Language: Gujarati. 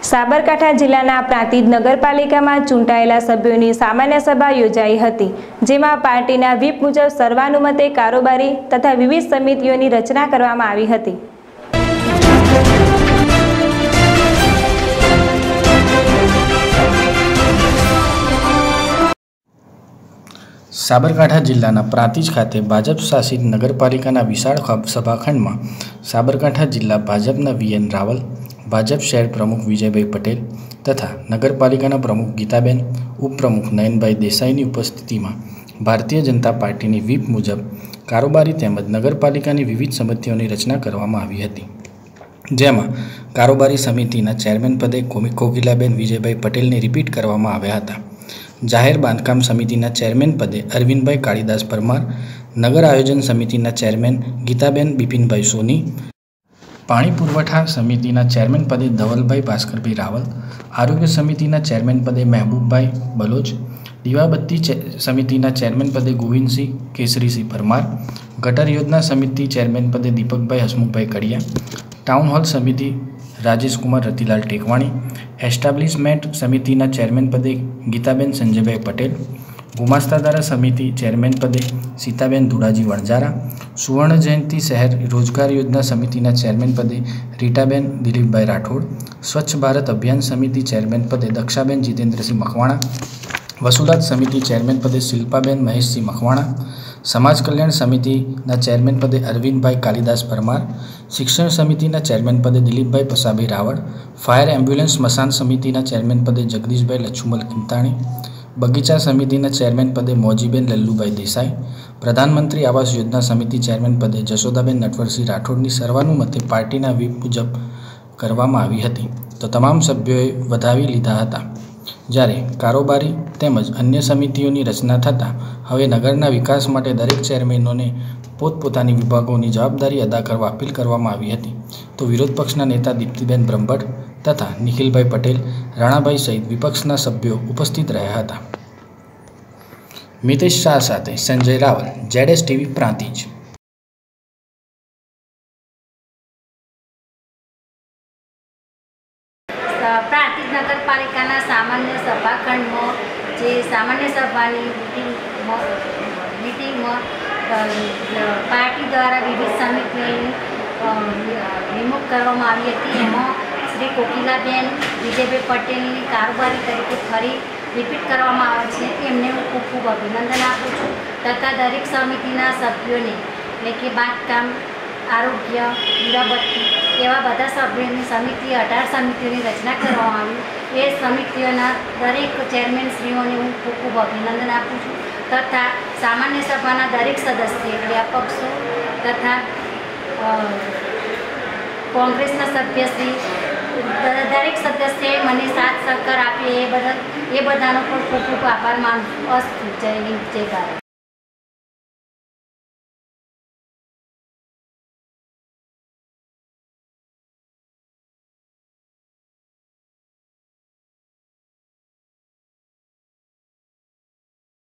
સાબરકાંઠા જિલ્લાના પ્રાંતિજ નગરપાલિકામાં ચૂંટાયેલા સભ્યોની સામાન્ય સભા યોજાઈ હતી, જેમાં પાર્ટીના વ્હીપ મુજબ સર્વાનુમતે કારોબારી તથા વિવિધ સમિતિઓની રચના કરવામાં આવી હતી। સાબરકાંઠા જિલ્લાના પ્રાંતિજ ખાતે ભાજપ શાસિત નગરપાલિકાના વિશાળ સભાખંડમાં સાબરકાંઠા જિલ્લા ભાજપના વીએન રાવલ, ભાજપ શહેર પ્રમુખ વિજયભાઈ પટેલ તથા નગરપાલિકાના પ્રમુખ ગીતાબેન, ઉપપ્રમુખ નયનભાઈ દેસાઈની ઉપસ્થિતિમાં ભારતીય જનતા પાર્ટીની વ્હીપ મુજબ કારોબારી તેમજ નગરપાલિકાની વિવિધ સમિતિઓની રચના કરવામાં આવી હતી, જેમાં કારોબારી સમિતિના ચેરમેન પદે કોકિલાબેન વિજયભાઈ પટેલને રિપીટ કરવામાં આવ્યા હતા। જાહેર બાંધકામ સમિતિના ચેરમેન પદે અરવિંદભાઈ કાળીદાસ પરમાર, નગર આયોજન સમિતિના ચેરમેન ગીતાબેન બિપિનભાઈ સોની, પાણી પુરવઠા સમિતિના ચેરમેન પદે ધવલભાઈ ભાસ્કરભાઈ રાવલ, આરોગ્ય સમિતિના ચેરમેન પદે મહેબૂબભાઈ બલોચ, દીવાબત્તી સમિતિના ચેરમેન પદે ગોવિંદસિંહ કેસરીસિંહ પરમાર, ગટર યોજના સમિતિ ચેરમેન પદે દીપકભાઈ હસમુખભાઈ કડિયા, ટાઉન હોલ સમિતિ રાજેશકુમાર રતિલાલ ટેકવાણી, એસ્ટાબ્લિશમેન્ટ સમિતિના ચેરમેન પદે ગીતાબેન સંજયભાઈ પટેલ, ગુમાસ્તાદારા સમિતિ ચેરમેન પદે સીતાબેન ધુડાજી વણજારા, સુવર્ણ જયંતિ શહેર રોજગાર યોજના સમિતિના ચેરમેન પદે રીટાબેન દિલીપભાઈ રાઠોડ, સ્વચ્છ ભારત અભિયાન સમિતિ ચેરમેન પદે દક્ષાબેન જીતેન્દ્રસિંહ મકવાણા, વસુલાત સમિતિ ચેરમેન પદે શિલ્પાબેન મહેશસિંહ મકવાણા, સમાજ કલ્યાણ સમિતિના ચેરમેન પદે અરવિંદભાઈ કાલિદાસ પરમાર, શિક્ષણ સમિતિના ચેરમેન પદે દિલીપભાઈ પસાભાઈ રાવળ, ફાયર એમ્બ્યુલન્સ સ્મશાન સમિતિના ચેરમેન પદે જગદીશભાઈ લચ્છુમલ કિંતાણી, બગીચા સમિતિના ચેરમેન પદે મોજીબેન લલ્લુભાઈ દેસાઈ, પ્રધાનમંત્રી આવાસ યોજના સમિતિ ચેરમેન પદે જશોદાબેન નટવરસિંહ રાઠોડની સર્વાનુમતે પાર્ટીના વ્હીપ મુજબ કરવામાં આવી હતી, તો તમામ સભ્યોએ વધાવી લીધા હતા। જ્યારે કારોબારી તેમજ અન્ય સમિતિઓની રચના થતાં હવે નગરના વિકાસ માટે દરેક ચેરમેનોને પોતપોતાની વિભાગોની જવાબદારી અદા કરવા અપીલ કરવામાં આવી હતી, તો વિરોધ પક્ષના નેતા દીપ્તિબેન બ્રહ્મભટ્ટ તથા નિખિલભાઈ પટેલ, રાણાભાઈ સહિત વિપક્ષના સભ્યો ઉપસ્થિત રહ્યા હતા। મિતેશ શાહ સાથે સંજય રાવલ, ZSTV પ્રાંતિજ। પ્રાંતિજ નગરપાલિકાના સામાન્ય સભાખંડમાં જે સામાન્ય સભાની મિટિંગમાં પાર્ટી દ્વારા વિવિધ સમિતિઓની નિમણૂક કરવામાં આવી હતી। એમાં શ્રી કોકિલાબેન વિજયભાઈ પટેલની કારોબારી તરીકે ફરી રિપીટ કરવામાં આવે છે, એમને હું ખૂબ ખૂબ અભિનંદન આપું છું તથા દરેક સમિતિના સભ્યોને, એટલે કે બાંધકામ, આરોગ્ય, દીવાબત્તી એવા બધા સભ્યોની સમિતિ 18 સમિતિઓની રચના કરવામાં આવી। એ સમિતિઓના દરેક ચેરમેનશ્રીઓને હું ખૂબ ખૂબ અભિનંદન આપું છું તથા સામાન્ય સભાના દરેક સદસ્ય એટલે અપક્ષો તથા કોંગ્રેસના સભ્યશ્રી દરેક સદસ્યએ મને સાથ સહકાર આપી એ બધાનો પણ ખૂબ ખૂબ આભાર માનું છું। અસ્તુ, જય હિન્દ, જય ભારત।